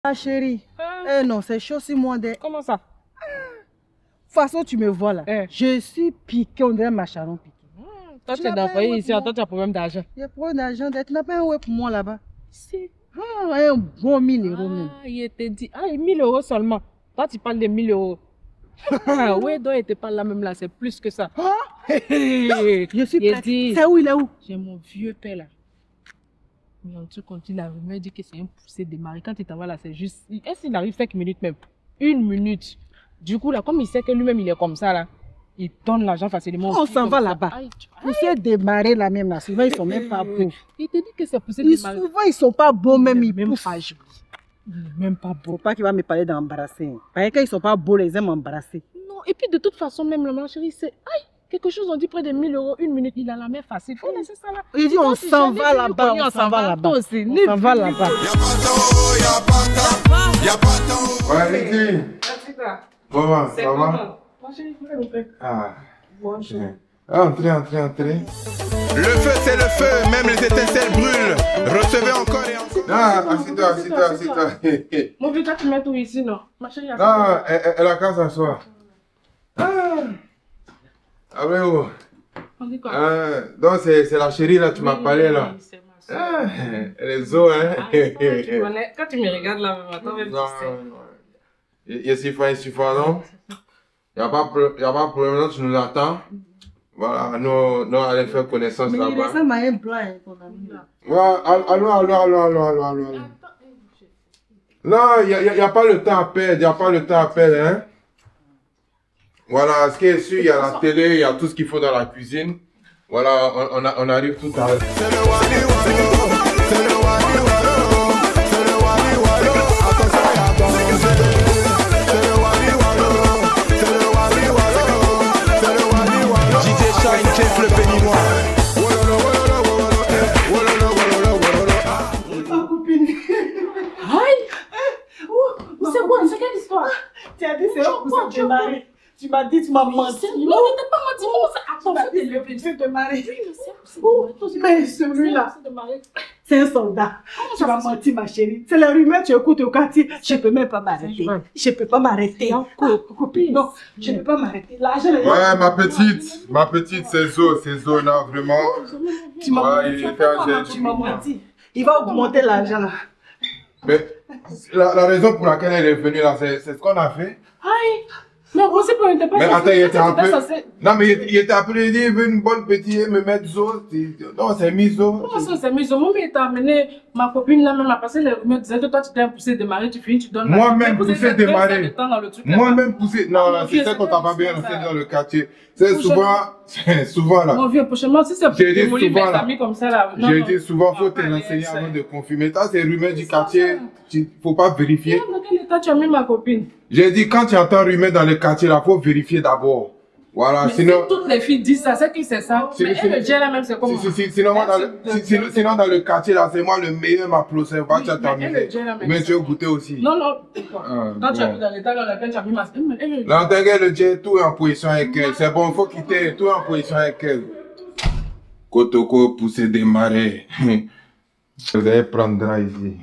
Ah chérie, eh non, c'est chaud si moi. Comment ça? De toute façon, tu me vois là. Je suis piqué, on dirait macharon piqué. Toi, tu es d'envoyer ici, toi, tu as problème d'argent. Il y a problème d'argent, tu n'as pas un ouais pour moi là-bas. Si. Un bon 1000 euros même. Il te dit, 1000 euros seulement. Toi, tu parles de 1000 euros. Oui, donc il te parle là même là, c'est plus que ça. Je suis prête. C'est où, il est où? J'ai mon vieux père là. Mais en tout cas, il a rumeur dit que c'est un poussé de mari. Quand il t'envoie là, c'est juste. Est-ce qu'il arrive 5 minutes même? 1 minute. Du coup, là, comme il sait que lui-même il est comme ça là, il donne l'argent facilement. On s'en va là-bas. Poussé de mari là même là, souvent ils sont même pas beaux. Il te dit que c'est poussé de mari. Souvent ils sont pas beaux même, ils même pas jolis. Même pas beau. Faut pas qu'il va me parler d'embrasser. Parce que quand ils sont pas beaux, les aiment embrasser. Non, et puis de toute façon, même là, ma chérie, c'est. Quelque chose, on dit près de 1000 euros, 1 minute, il a la main facile. Faut laisser ça là. Il dit on s'en va là-bas, on s'en va là-bas. On s'en va là-bas. Y'a pas de temps, y'a pas de temps. Ouais, Lydie. Comment ça va? Ma chérie, Ah. Bonjour. Entrez. Le feu, c'est le feu, même les étincelles brûlent. Recevez encore et encore. Non, assieds-toi. Mon vieux, tu mets tout ici, non? Ma chérie, non, elle a qu'à s'asseoir. Ah ouais, oh. On dit quoi? Donc c'est la chérie là, tu m'as parlé là. C'est ma soeur. Elle est zo, hein. Tu connais. Quand tu me regardes là, attends, même Non, tu sais. il suffit, non? Il n'y a pas de problème, non, tu nous attends. Voilà, nous allons faire connaissance là-bas. Mais il ressemble à un blanc, ton ami là. Allons. Non, il n'y a pas le temps à perdre, hein. Voilà, ce qui est sûr, il y a la télé, il y a tout ce qu'il faut dans la cuisine. Voilà, on arrive tout à l'heure. C'est quoi? C'est quelle histoire? Tu as dit c'est un poussé de mari. Tu m'as dit, tu m'as menti. Non, je t'ai pas menti. Comment ça? Attends, Tu m'as dit c'est de mari. Mais celui-là, c'est un soldat. Tu m'as menti, ma chérie. C'est la rumeur, tu écoutes au quartier. Je ne peux même pas m'arrêter. Je ne peux pas m'arrêter. Copine, non, je ne peux pas m'arrêter. L'argent, ouais, ma petite, c'est Zo, là, vraiment. Tu m'as menti. Il va augmenter l'argent là. Mais la raison pour laquelle elle est venue là, c'est ce qu'on a fait. Non, on sait pas, il était pas. Mais attends, il était appelé. Non, mais il était appelé, il veut une bonne petite, me mettre Zo. Non, c'est mis Zo. Comment ça, c'est mis Zo? Moi, il t'a amené ma copine là, même à passer les rumeurs, disait que toi, tu t'es poussé de marier, tu finis, tu donnes. Moi-même poussé de marier. Moi-même poussé. Non, c'est ça qu'on t'a pas bien renseigné dans le quartier. C'est souvent là. Mon vieux, prochainement, si c'est pour démolir mes amis comme ça là. J'ai dit souvent, faut te renseigner avant de confirmer. Ça, c'est rumeur du quartier. Faut pas vérifier. Dans quel état tu as mis ma copine? J'ai dit, quand tu entends rumeur dans le quartier, là, faut vérifier d'abord. Voilà, mais sinon. Si toutes les filles disent ça, c'est qui c'est ça? Mais elle, le gel là même, c'est comment? Sinon, dans le quartier, là, c'est moi le meilleur, ma procès. Va, tu as t'amuser. Mais tu veux goûter aussi. Non. Quand tu as vu dans l'état dans lequel tu as mis ma. Là, t'inquiète, le gel, tout est en position avec elle. C'est bon, il faut quitter, tout est en position avec elle. Kotoko, pousser des marais. Vous allez prendre ici.